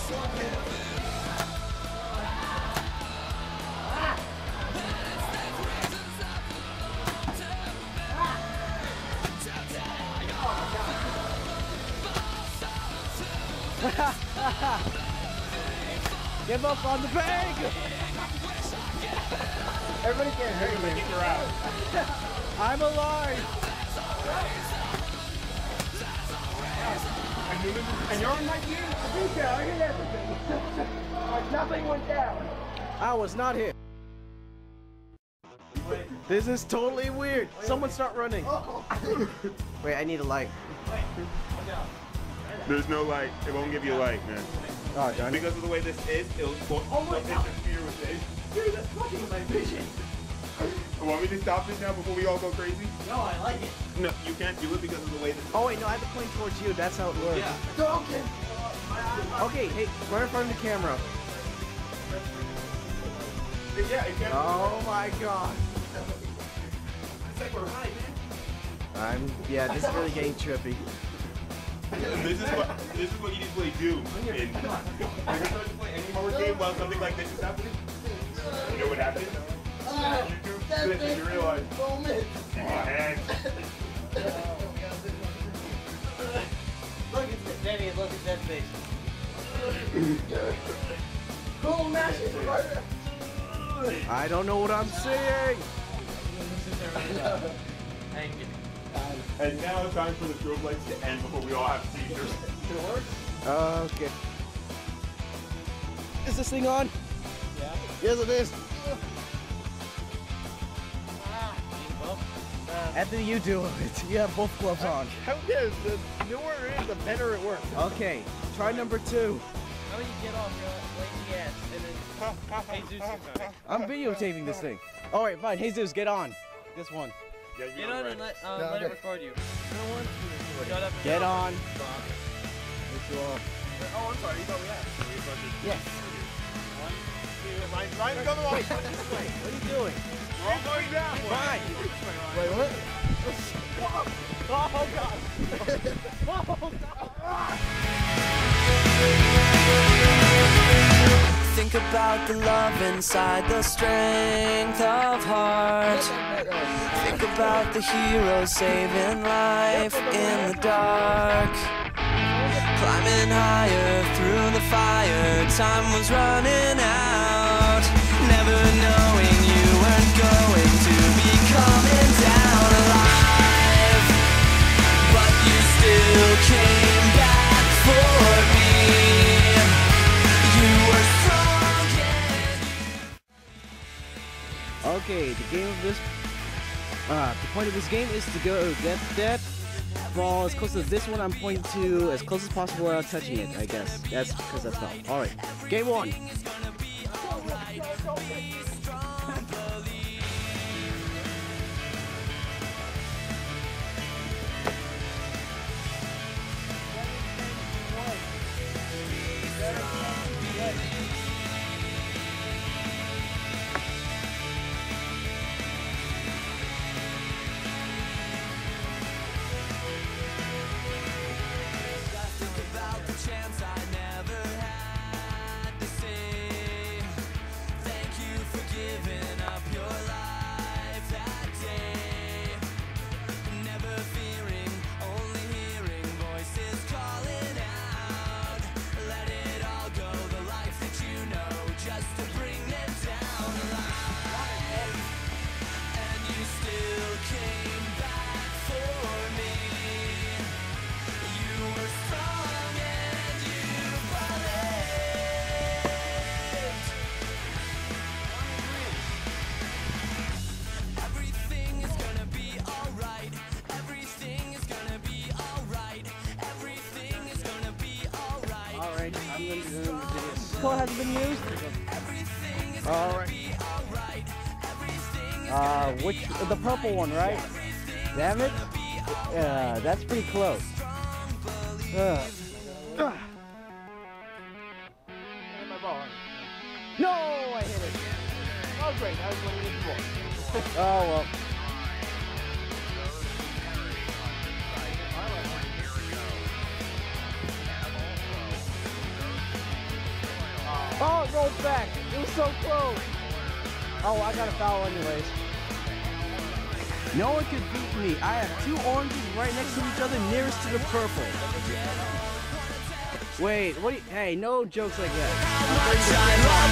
Give up on the bank! Everybody can't hurt me. I'm alive! And you're on my team? I hit everything. Nothing went down. I was not hit. This is totally weird. Someone start running. Wait, I need a light. There's no light. It won't give you a light, man. Oh, darn it. Because of the way this is, it'll interfere with this. Dude, that's fucking my vision. Want me to stop this now before we all go crazy? No, I like it. No, you can't do it because of the way this is. Oh wait, no, I have to point towards you. That's how it works. Yeah. Okay. Okay, hey, right in front of the camera. Yeah, it can't. Oh my god. It's like we're high, man. Yeah, this is really getting trippy. And this is what you need to play Doom in. If you're trying to play any horror game while something like this is happening, you know what happens? You do this and you realize. Man. Look at this, Danny, look at that face. Cool matches, brother. I don't know what I'm saying. Thank you. And now it's time for the strobe lights to end before we all have seizures. Okay. Is this thing on? Yeah. Yes, it is. After you do it, you have both gloves on. Yeah, the newer it is, the better it works. Okay, try number 2. How do you get off your lazy ass and then Jesus is on it? I'm videotaping this thing. All right, fine. Jesus, get on. This one. Yeah, Get on and let it record you. Shut up. Get on. Oh, I'm sorry. You thought we had. Yes. Ryan, come on. This way. What are you doing? We're all going down. Fine. Wait, what? Oh, God. Think about the love inside, the strength of heart. Think about the hero saving life in the dark. Climbing higher through the fire, time was running out. Never knowing you weren't going to be coming down alive. But you still came back for me. You were strong and Okay, the game of this, the point of this game is to go get that ball as close to this one I'm pointing to as close as possible without touching it, I guess. That's because that's not. Alright, game 1. Code has been used. Alright. The purple one, right? Damn it. That's pretty close. No, I hit it. Oh, great. I was winning this ball. Oh, well. Oh, it rolled back. It was so close. Oh, I got a foul anyways. No one can beat me. I have 2 oranges right next to each other, nearest to the purple. Wait, what do you... Hey, no jokes like that.